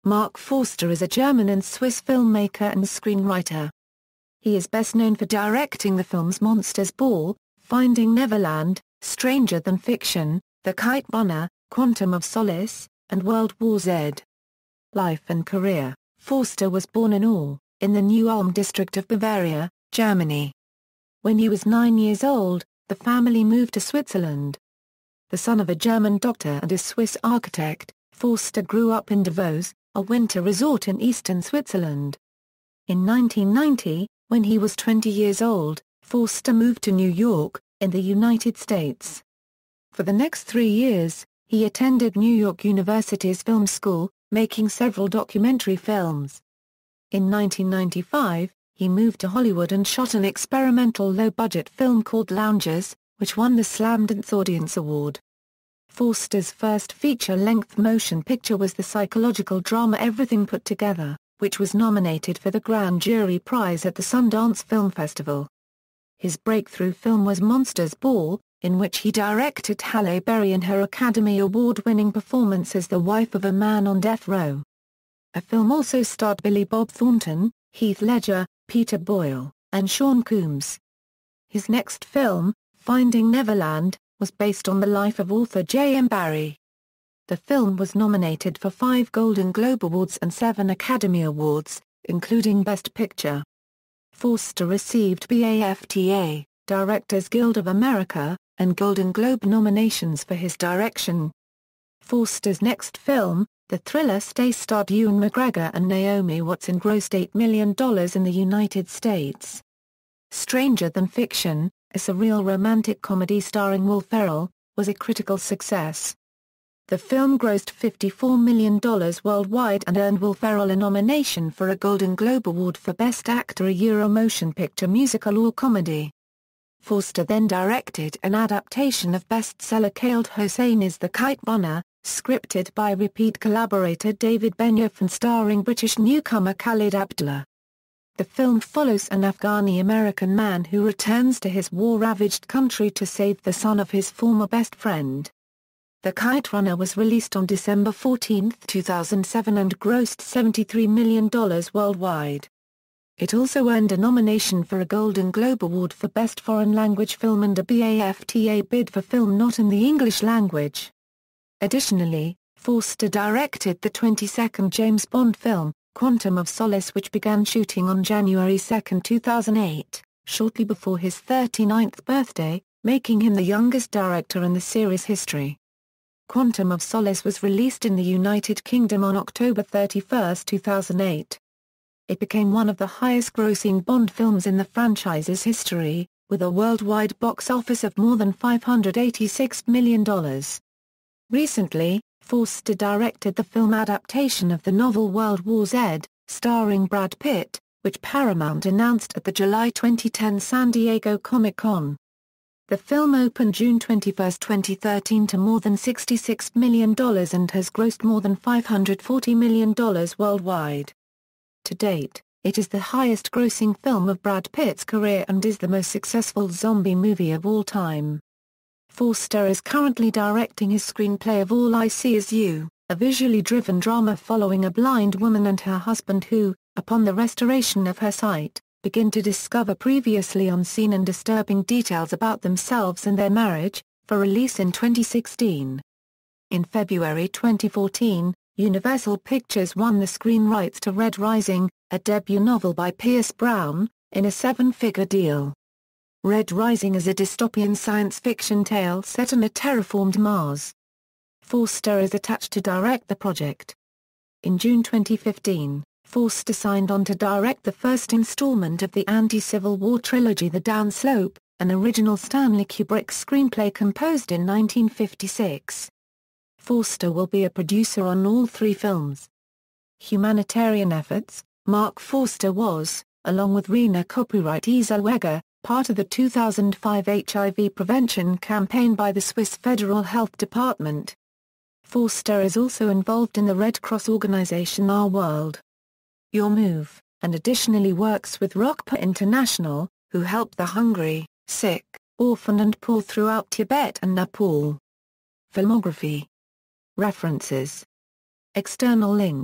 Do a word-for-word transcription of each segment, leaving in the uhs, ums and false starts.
Mark Forster is a German and Swiss filmmaker and screenwriter. He is best known for directing the films Monsters Ball, Finding Neverland, Stranger Than Fiction, The Kite Runner, Quantum of Solace, and World War Z. Life and career. Forster was born in Aue, in the New Ulm district of Bavaria, Germany. When he was nine years old, the family moved to Switzerland. The son of a German doctor and a Swiss architect, Forster grew up in Davos, a winter resort in eastern Switzerland. In nineteen ninety, when he was twenty years old, Forster moved to New York, in the United States. For the next three years, he attended New York University's film school, making several documentary films. In nineteen ninety-five, he moved to Hollywood and shot an experimental low-budget film called Loungers, which won the Slamdance Audience Award. Forster's first feature-length motion picture was the psychological drama Everything Put Together, which was nominated for the Grand Jury Prize at the Sundance Film Festival. His breakthrough film was Monsters Ball, in which he directed Halle Berry in her Academy Award-winning performance as the wife of a man on death row. The film also starred Billy Bob Thornton, Heath Ledger, Peter Boyle, and Sean Combs. His next film, Finding Neverland, was based on the life of author J M Barrie. The film was nominated for five Golden Globe Awards and seven Academy Awards, including Best Picture. Forster received BAFTA, Directors Guild of America, and Golden Globe nominations for his direction. Forster's next film, the thriller Stay starred Ewan McGregor and Naomi Watts and grossed eight million dollars in the United States. Stranger Than Fiction, a surreal romantic comedy starring Will Ferrell, was a critical success. The film grossed fifty-four million dollars worldwide and earned Will Ferrell a nomination for a Golden Globe Award for Best Actor a Euro Motion Picture Musical or Comedy. Forster then directed an adaptation of bestseller Khaled Hosseini's The Kite Runner, scripted by repeat collaborator David Benioff and starring British newcomer Khalid Abdullah. The film follows an Afghani-American man who returns to his war-ravaged country to save the son of his former best friend. The Kite Runner was released on December fourteenth two thousand seven and grossed seventy-three million dollars worldwide. It also earned a nomination for a Golden Globe Award for Best Foreign Language Film and a BAFTA bid for film not in the English language. Additionally, Forster directed the twenty-second James Bond film, Quantum of Solace, which began shooting on January second two thousand eight, shortly before his thirty-ninth birthday, making him the youngest director in the series' history. Quantum of Solace was released in the United Kingdom on October thirty-first two thousand eight. It became one of the highest-grossing Bond films in the franchise's history, with a worldwide box office of more than five hundred eighty-six million dollars. Recently, Forster directed the film adaptation of the novel World War Z, starring Brad Pitt, which Paramount announced at the July twenty ten San Diego Comic-Con. The film opened June twenty-first twenty thirteen to more than sixty-six million dollars and has grossed more than five hundred forty million dollars worldwide. To date, it is the highest-grossing film of Brad Pitt's career and is the most successful zombie movie of all time. Forster is currently directing his screenplay of All I See Is You, a visually driven drama following a blind woman and her husband who, upon the restoration of her sight, begin to discover previously unseen and disturbing details about themselves and their marriage, for release in twenty sixteen. In February twenty fourteen, Universal Pictures won the screen rights to Red Rising, a debut novel by Pierce Brown, in a seven-figure deal. Red Rising is a dystopian science fiction tale set on a terraformed Mars. Forster is attached to direct the project. In June twenty fifteen, Forster signed on to direct the first installment of the anti-Civil War trilogy The Downslope, an original Stanley Kubrick screenplay composed in nineteen fifty-six. Forster will be a producer on all three films. Humanitarian efforts. Mark Forster was, along with Rena Copyright Zellweger, part of the two thousand five H I V prevention campaign by the Swiss Federal Health Department. Forster is also involved in the Red Cross organization Our World. Your Move, and additionally works with Rockpa International, who help the hungry, sick, orphan and poor throughout Tibet and Nepal. Filmography. References. External links.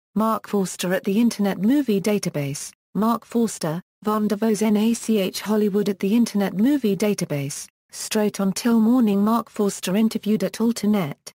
Mark Forster at the Internet Movie Database, Mark Forster, Von Devos N A C H Hollywood at the Internet Movie Database, Straight On Till Morning Mark Forster interviewed at Alternet.